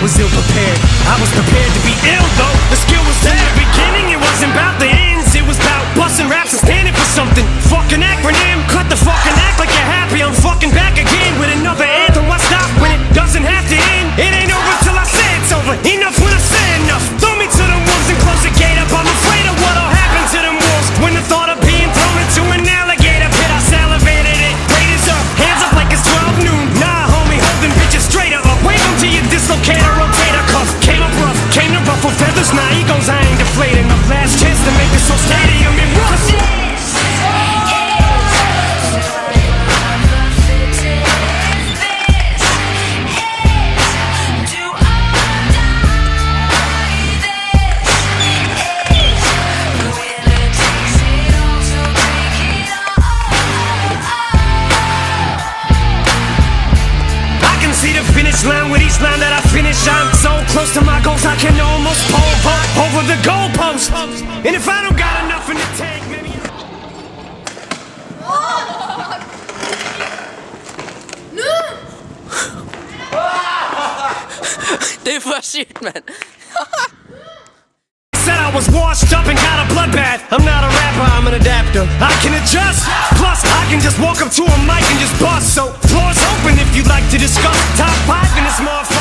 was ill prepared. I was prepared to be ill though. The skill was there. In the beginning, it wasn't about the ends. It was about busting raps and standing for something. Fucking acronym, cut the fucking act like you're happy. I'm fucking back again with another anthem. Why stop when it doesn't have to end? It ain't over till I say it's over. Enough when I say enough. Throw me to the wolves and close the gate up. I'm afraid of what'll happen to them wolves when the thought of being thrown into an alligator pit. I salivated it. Raiders up, hands up like it's 12 noon. Nah, homie, holding bitches straight up. Wave them to your dislocator, rotator cuff. Came up rough, came to ruffle feathers. Nah, egos, I ain't deflating. My last chance to make this whole stadium in rough. See the finish line with each line that I finish. I'm so close to my goals, I can almost pole vault over the goalpost. And if I don't got enough in the tank, maybe. Det var shit, man. Said I was washed up and got a bloodbath. I'm not a rapper, I'm an adapter. I can adjust. Plus, I can just walk up to a mic and just bust. So, floor's open if you'd like to discuss. Top 5 in this motherfucker.